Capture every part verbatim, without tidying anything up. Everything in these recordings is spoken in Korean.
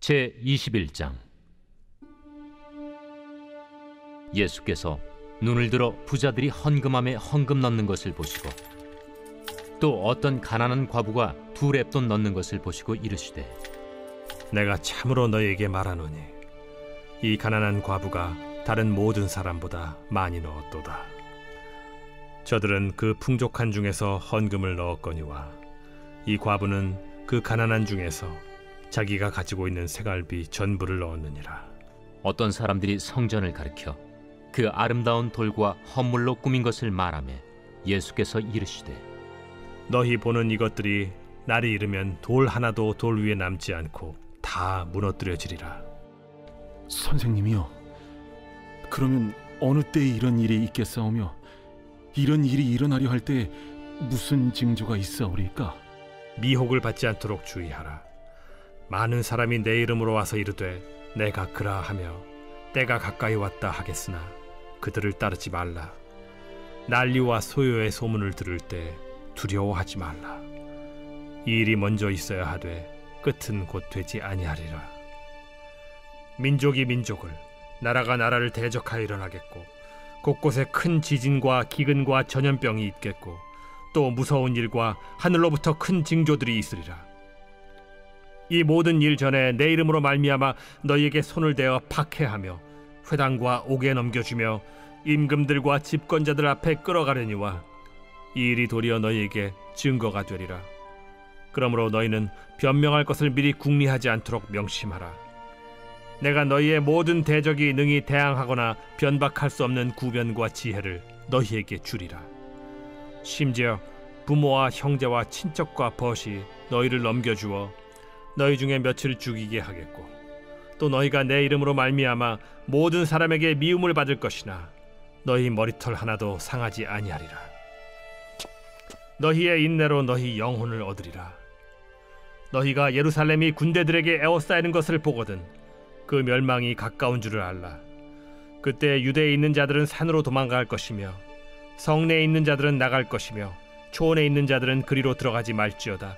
제이십일 장. 예수께서 눈을 들어 부자들이 헌금함에 헌금 넣는 것을 보시고 또 어떤 가난한 과부가 두 렙돈 넣는 것을 보시고 이르시되, 내가 참으로 너희에게 말하노니 이 가난한 과부가 다른 모든 사람보다 많이 넣었도다. 저들은 그 풍족한 중에서 헌금을 넣었거니와 이 과부는 그 가난한 중에서 자기가 가지고 있는 생활비 전부를 넣었느니라. 어떤 사람들이 성전을 가리켜 그 아름다운 돌과 헌물로 꾸민 것을 말하며 예수께서 이르시되, 너희 보는 이것들이 날이 이르면 돌 하나도 돌 위에 남지 않고 다 무너뜨려지리라. 선생님이요, 그러면 어느 때에 이런 일이 있겠사오며 이런 일이 일어나려 할 때 무슨 징조가 있사오리까? 미혹을 받지 않도록 주의하라. 많은 사람이 내 이름으로 와서 이르되 내가 그라하며 때가 가까이 왔다 하겠으나 그들을 따르지 말라. 난리와 소요의 소문을 들을 때 두려워하지 말라. 이 일이 먼저 있어야 하되 끝은 곧 되지 아니하리라. 민족이 민족을, 나라가 나라를 대적하여 일어나겠고 곳곳에 큰 지진과 기근과 전염병이 있겠고 또 무서운 일과 하늘로부터 큰 징조들이 있으리라. 이 모든 일 전에 내 이름으로 말미암아 너희에게 손을 대어 박해하며 회당과 옥에 넘겨주며 임금들과 집권자들 앞에 끌어가려니와 이 일이 도리어 너희에게 증거가 되리라. 그러므로 너희는 변명할 것을 미리 궁리하지 않도록 명심하라. 내가 너희의 모든 대적이 능히 대항하거나 변박할 수 없는 구변과 지혜를 너희에게 주리라. 심지어 부모와 형제와 친척과 벗이 너희를 넘겨주어 너희 중에 며칠 죽이게 하겠고 또 너희가 내 이름으로 말미암아 모든 사람에게 미움을 받을 것이나 너희 머리털 하나도 상하지 아니하리라. 너희의 인내로 너희 영혼을 얻으리라. 너희가 예루살렘이 군대들에게 에워싸이는 것을 보거든 그 멸망이 가까운 줄을 알라. 그때 유대에 있는 자들은 산으로 도망갈 것이며 성내에 있는 자들은 나갈 것이며 초원에 있는 자들은 그리로 들어가지 말지어다.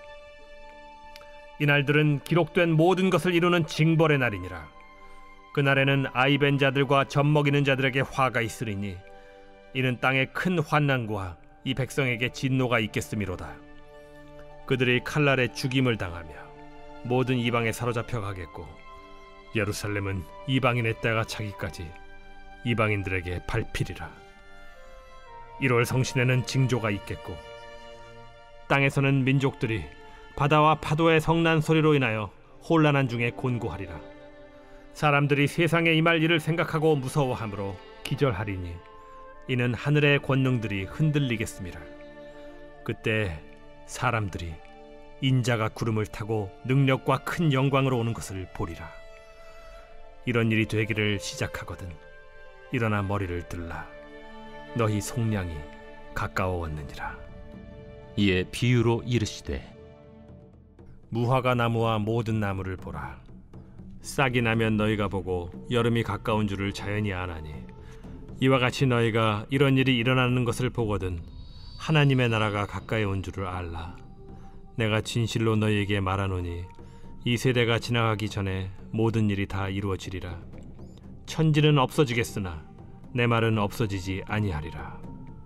이날들은 기록된 모든 것을 이루는 징벌의 날이니라. 그날에는 아이 벤 자들과 젖먹이는 자들에게 화가 있으리니 이는 땅에 큰 환난과 이 백성에게 진노가 있겠음이로다. 그들이 칼날에 죽임을 당하며 모든 이방에 사로잡혀 가겠고 예루살렘은 이방인의 때가 차기까지 이방인들에게 밟히리라. 일월 성신에는 징조가 있겠고 땅에서는 민족들이 바다와 파도의 성난 소리로 인하여 혼란한 중에 곤고하리라. 사람들이 세상에 임할 일을 생각하고 무서워하므로 기절하리니 이는 하늘의 권능들이 흔들리겠음이라. 그때 사람들이 인자가 구름을 타고 능력과 큰 영광으로 오는 것을 보리라. 이런 일이 되기를 시작하거든 일어나 머리를 들라. 너희 속량이 가까워왔느니라. 이에 비유로 이르시되, 무화과 나무와 모든 나무를 보라. 싹이 나면 너희가 보고 여름이 가까운 줄을 자연히 아나니 이와 같이 너희가 이런 일이 일어나는 것을 보거든 하나님의 나라가 가까이 온 줄을 알라. 내가 진실로 너희에게 말하노니 이 세대가 지나가기 전에 모든 일이 다 이루어지리라. 천지는 없어지겠으나 내 말은 없어지지 아니하리라.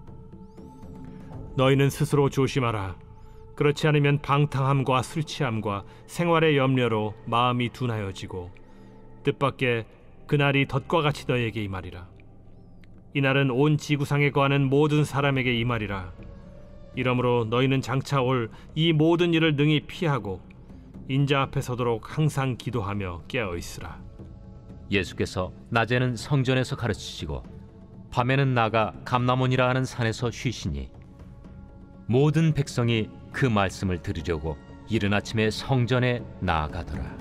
너희는 스스로 조심하라. 그렇지 않으면 방탕함과 술 취함과 생활의 염려로 마음이 둔하여지고 뜻밖의 그날이 덫과 같이 너희에게 임하리라. 이날은 온 지구상에 거하는 모든 사람에게 임하리라. 이러므로 너희는 장차 올 이 모든 일을 능히 피하고 인자 앞에 서도록 항상 기도하며 깨어있으라. 예수께서 낮에는 성전에서 가르치시고 밤에는 나가 감람원이라 하는 산에서 쉬시니 모든 백성이 그 말씀을 들으려고 이른 아침에 성전에 나아가더라.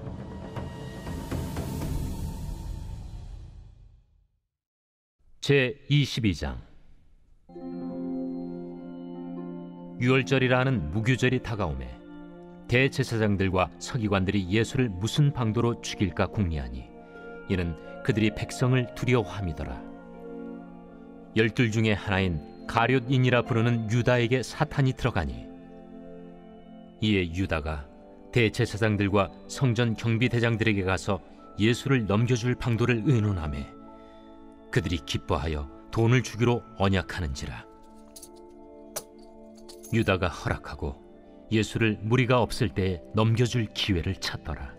제이십이 장. 유월절이라 하는 무교절이 다가오매 대제사장들과 서기관들이 예수를 무슨 방도로 죽일까 궁리하니 이는 그들이 백성을 두려워함이더라. 열둘 중에 하나인 가룟인이라 부르는 유다에게 사탄이 들어가니 이에 유다가 대제사장들과 성전 경비대장들에게 가서 예수를 넘겨줄 방도를 의논하며 그들이 기뻐하여 돈을 주기로 언약하는지라. 유다가 허락하고 예수를 무리가 없을 때에 넘겨줄 기회를 찾더라.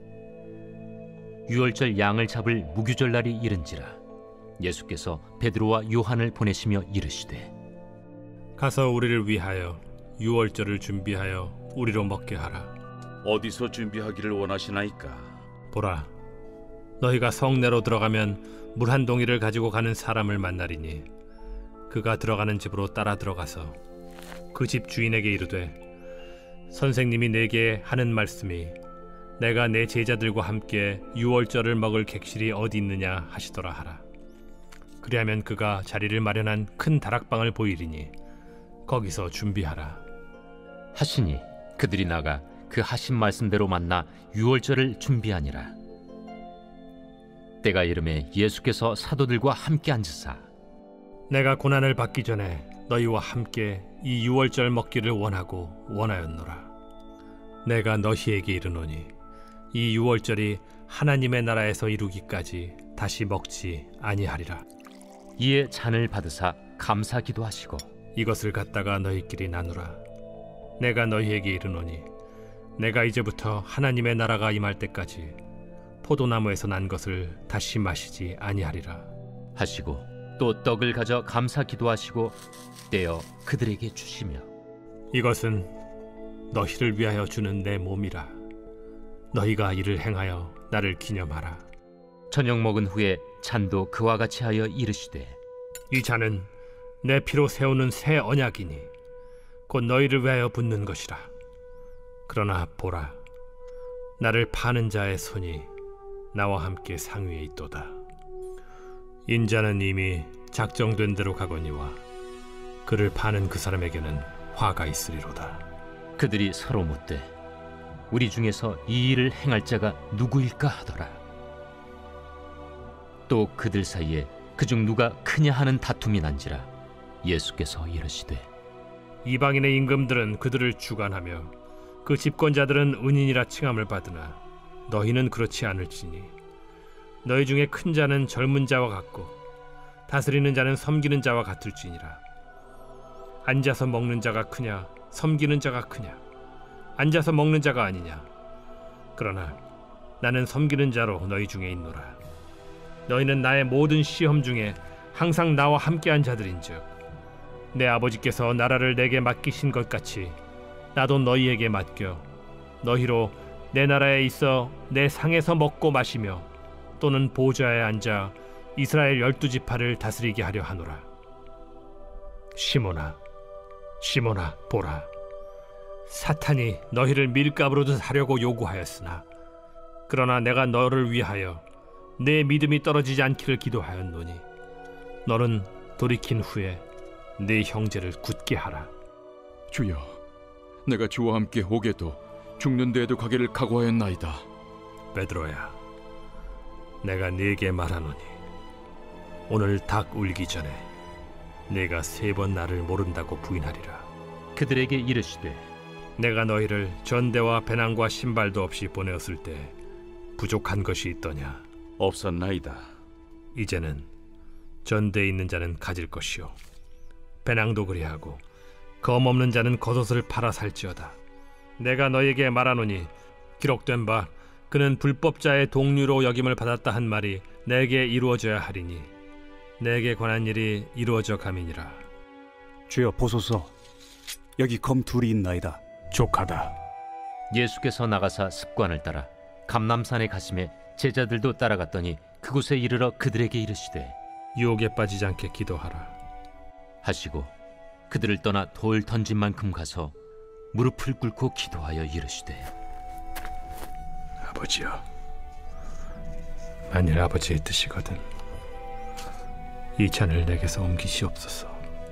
유월절 양을 잡을 무교절 날이 이른지라. 예수께서 베드로와 요한을 보내시며 이르시되, 가서 우리를 위하여 유월절을 준비하여 우리로 먹게 하라. 어디서 준비하기를 원하시나이까? 보라, 너희가 성내로 들어가면 물 한 동이를 가지고 가는 사람을 만나리니 그가 들어가는 집으로 따라 들어가서 그 집 주인에게 이르되, 선생님이 내게 하는 말씀이 내가 내 제자들과 함께 유월절을 먹을 객실이 어디 있느냐 하시더라 하라. 그리하면 그가 자리를 마련한 큰 다락방을 보이리니 거기서 준비하라 하시니 그들이 나가 그 하신 말씀대로 만나 유월절을 준비하니라. 때가 이르매 예수께서 사도들과 함께 앉으사, 내가 고난을 받기 전에 너희와 함께 이 유월절 먹기를 원하고 원하였노라. 내가 너희에게 이르노니 이 유월절이 하나님의 나라에서 이루기까지 다시 먹지 아니하리라. 이에 잔을 받으사 감사 기도하시고 이것을 갖다가 너희끼리 나누라. 내가 너희에게 이르노니 내가 이제부터 하나님의 나라가 임할 때까지 포도나무에서 난 것을 다시 마시지 아니하리라 하시고 또 떡을 가져 감사 기도하시고 떼어 그들에게 주시며, 이것은 너희를 위하여 주는 내 몸이라. 너희가 이를 행하여 나를 기념하라. 저녁 먹은 후에 잔도 그와 같이 하여 이르시되, 이 잔은 내 피로 세우는 새 언약이니 곧 너희를 위하여 붓는 것이라. 그러나 보라, 나를 파는 자의 손이 나와 함께 상위에 있도다. 인자는 이미 작정된 대로 가거니와 그를 파는 그 사람에게는 화가 있으리로다. 그들이 서로 묻되 우리 중에서 이 일을 행할 자가 누구일까 하더라. 또 그들 사이에 그중 누가 크냐 하는 다툼이 난지라. 예수께서 이르시되, 이방인의 임금들은 그들을 주관하며 그 집권자들은 은인이라 칭함을 받으나 너희는 그렇지 않을지니 너희 중에 큰 자는 젊은 자와 같고 다스리는 자는 섬기는 자와 같을지니라. 앉아서 먹는 자가 크냐 섬기는 자가 크냐? 앉아서 먹는 자가 아니냐? 그러나 나는 섬기는 자로 너희 중에 있노라. 너희는 나의 모든 시험 중에 항상 나와 함께한 자들인즉 내 아버지께서 나라를 내게 맡기신 것 같이 나도 너희에게 맡겨 너희로 내 나라에 있어 내 상에서 먹고 마시며 또는 보좌에 앉아 이스라엘 열두 지파를 다스리게 하려 하노라. 시몬아, 시몬아, 보라, 사탄이 너희를 밀가루로 하려고 요구하였으나 그러나 내가 너를 위하여 내 믿음이 떨어지지 않기를 기도하였노니 너는 돌이킨 후에 네 형제를 굳게 하라. 주여, 내가 주와 함께 오게도 죽는 데에도 가기를 각오하였나이다. 베드로야, 내가 네게 말하노니 오늘 닭 울기 전에 네가 세 번 나를 모른다고 부인하리라. 그들에게 이르시되, 내가 너희를 전대와 배낭과 신발도 없이 보내었을 때 부족한 것이 있더냐? 없었나이다. 이제는 전대에 있는 자는 가질 것이요 배낭도 그리하고 검 없는 자는 겉옷을 팔아 살지어다. 내가 너에게 말하노니 기록된 바 그는 불법자의 동류로 여김을 받았다 한 말이 내게 이루어져야 하리니 내게 관한 일이 이루어져 감이니라. 주여 보소서, 여기 검 둘이 있나이다. 족하다. 예수께서 나가사 습관을 따라 감람산에 가심에 제자들도 따라갔더니 그곳에 이르러 그들에게 이르시되, 유혹에 빠지지 않게 기도하라 하시고 그들을 떠나 돌 던진 만큼 가서 무릎을 꿇고 기도하여 이르시되, 아버지여, 만일 아버지의 뜻이거든 이 잔을 내게서 옮기시옵소서.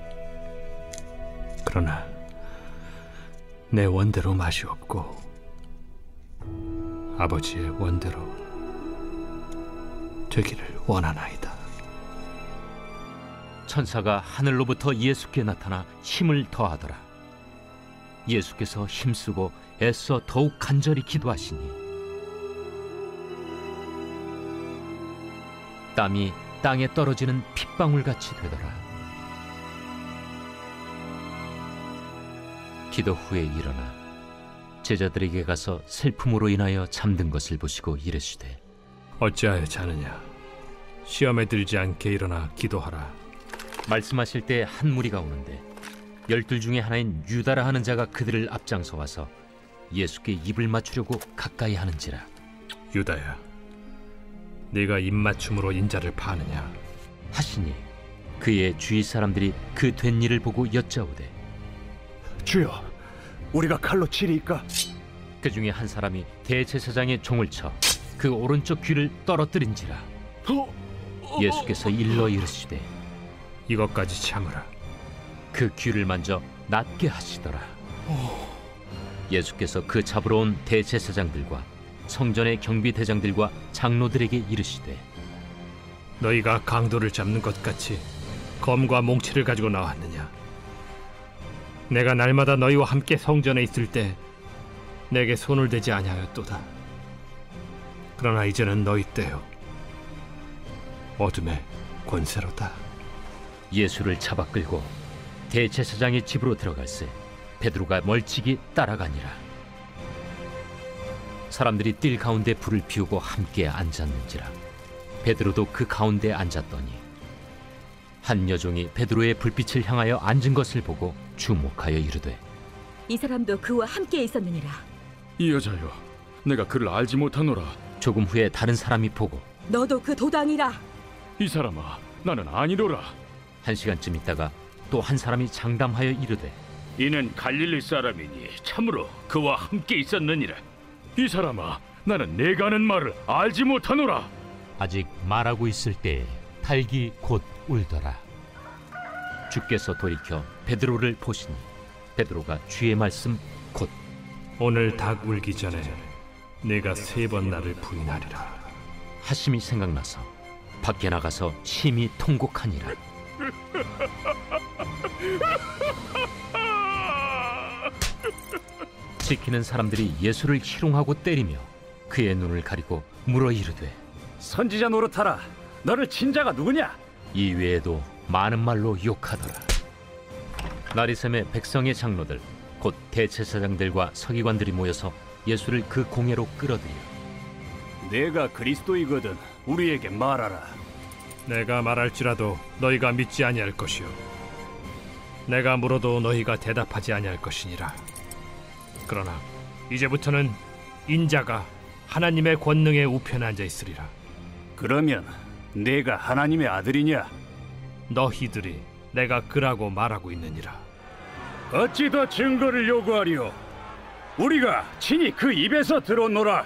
그러나 내 원대로 마시옵고 아버지의 원대로 되기를 원하나이다. 천사가 하늘로부터 예수께 나타나 힘을 더하더라. 예수께서 힘쓰고 애써 더욱 간절히 기도하시니 땀이 땅에 떨어지는 핏방울같이 되더라. 기도 후에 일어나 제자들에게 가서 슬픔으로 인하여 잠든 것을 보시고 이르시되 어찌하여 자느냐? 시험에 들지 않게 일어나 기도하라. 말씀하실 때 한 무리가 오는데 열둘 중에 하나인 유다라 하는 자가 그들을 앞장서 와서 예수께 입을 맞추려고 가까이 하는지라. 유다야, 네가 입맞춤으로 인자를 파느냐? 하시니 그의 주위 사람들이 그 된 일을 보고 여짜오되 주여, 우리가 칼로 치리이까? 그 중에 한 사람이 대제사장의 종을 쳐 그 오른쪽 귀를 떨어뜨린지라. 예수께서 일러 이르시되 이것까지 참으라. 그 귀를 만져 낫게 하시더라. 예수께서 그 잡으러 온 대제사장들과 성전의 경비대장들과 장로들에게 이르시되 너희가 강도를 잡는 것 같이 검과 몽치를 가지고 나왔느냐? 내가 날마다 너희와 함께 성전에 있을 때 내게 손을 대지 아니하였도다. 그러나 이제는 너희 때요 어둠의 권세로다. 예수를 잡아 끌고 대제사장의 집으로 들어갈새 베드로가 멀찍이 따라가니라. 사람들이 뜰 가운데 불을 피우고 함께 앉았는지라. 베드로도 그 가운데 앉았더니 한 여종이 베드로의 불빛을 향하여 앉은 것을 보고 주목하여 이르되 이 사람도 그와 함께 있었느니라. 이 여자여, 내가 그를 알지 못하노라. 조금 후에 다른 사람이 보고 너도 그 도당이라. 이 사람아, 나는 아니로라. 한 시간쯤 있다가 또 한 사람이 장담하여 이르되 이는 갈릴리 사람이니 참으로 그와 함께 있었느니라. 이 사람아, 나는 내가 하는 말을 알지 못하노라. 아직 말하고 있을 때에 닭이 곧 울더라. 주께서 돌이켜 베드로를 보시니 베드로가 주의 말씀 곧 오늘 닭 울기 전에 내가 세 번 나를 부인하리라 하심이 생각나서 밖에 나가서 심히 통곡하니라. 지키는 사람들이 예수를 희롱하고 때리며 그의 눈을 가리고 물어 이르되 선지자 노릇하라. 너를 친 자가 누구냐? 이 외에도 많은 말로 욕하더라. 나리샘의 백성의 장로들 곧 대제사장들과 서기관들이 모여서 예수를 그 공회로 끌어들여 내가 그리스도이거든 우리에게 말하라. 내가 말할지라도 너희가 믿지 아니할 것이요 내가 물어도 너희가 대답하지 아니할 것이니라. 그러나 이제부터는 인자가 하나님의 권능의 우편에 앉아 있으리라. 그러면 내가 하나님의 아들이냐? 너희들이 내가 그라고 말하고 있느니라. 어찌 더 증거를 요구하리오? 우리가 친히 그 입에서 들었노라.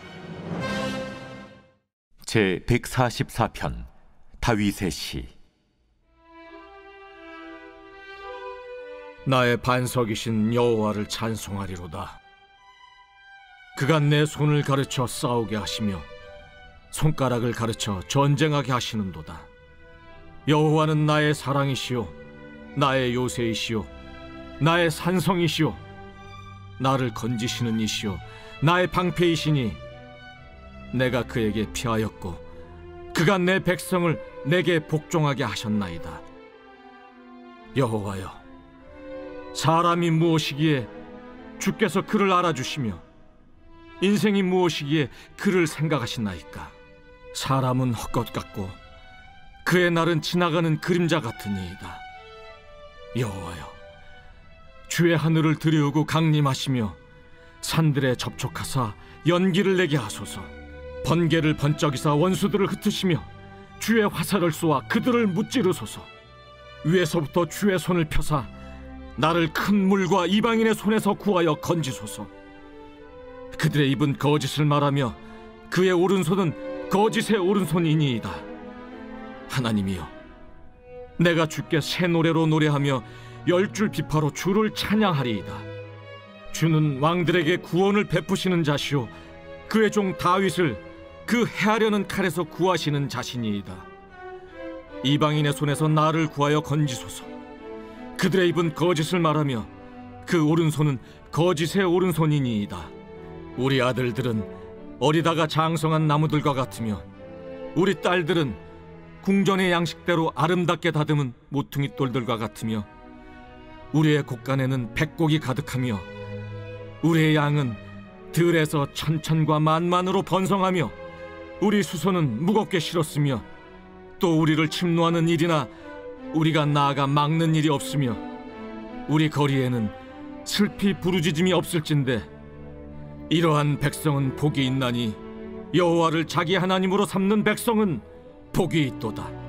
제백사십사 편 다윗의 시. 나의 반석이신 여호와를 찬송하리로다. 그가 내 손을 가르쳐 싸우게 하시며 손가락을 가르쳐 전쟁하게 하시는도다. 여호와는 나의 사랑이시오 나의 요새이시오 나의 산성이시오 나를 건지시는 이시오 나의 방패이시니 내가 그에게 피하였고 그가 내 백성을 내게 복종하게 하셨나이다. 여호와여, 사람이 무엇이기에 주께서 그를 알아주시며 인생이 무엇이기에 그를 생각하시나이까. 사람은 헛것 같고 그의 날은 지나가는 그림자 같으니이다. 여호와여, 주의 하늘을 들이우고 강림하시며 산들에 접촉하사 연기를 내게 하소서. 번개를 번쩍이사 원수들을 흩으시며 주의 화살을 쏘아 그들을 무찌르소서. 위에서부터 주의 손을 펴사 나를 큰 물과 이방인의 손에서 구하여 건지소서. 그들의 입은 거짓을 말하며 그의 오른손은 거짓의 오른손이니이다. 하나님이여, 내가 주께 새 노래로 노래하며 열 줄 비파로 주를 찬양하리이다. 주는 왕들에게 구원을 베푸시는 자시오 그의 종 다윗을 그 해하려는 칼에서 구하시는 자신이이다. 이방인의 손에서 나를 구하여 건지소서. 그들의 입은 거짓을 말하며 그 오른손은 거짓의 오른손이니이다. 우리 아들들은 어리다가 장성한 나무들과 같으며 우리 딸들은 궁전의 양식대로 아름답게 다듬은 모퉁이 돌들과 같으며 우리의 곳간에는 백곡이 가득하며 우리의 양은 들에서 천천과 만만으로 번성하며 우리 수소는 무겁게 실었으며 또 우리를 침노하는 일이나 우리가 나아가 막는 일이 없으며 우리 거리에는 슬피 부르짖음이 없을진데 이러한 백성은 복이 있나니 여호와를 자기 하나님으로 삼는 백성은 복이 있도다.